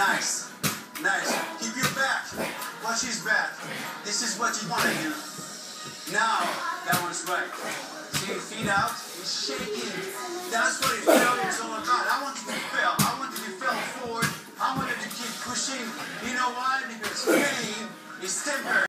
Nice. Nice. Keep your back. Watch his back. This is what you want to do. Now, that one's right. See your feet out. He's shaking. That's what failure is all about. I want you to fail. I want you to fail forward. I want you to keep pushing. You know why? Because pain is temporary.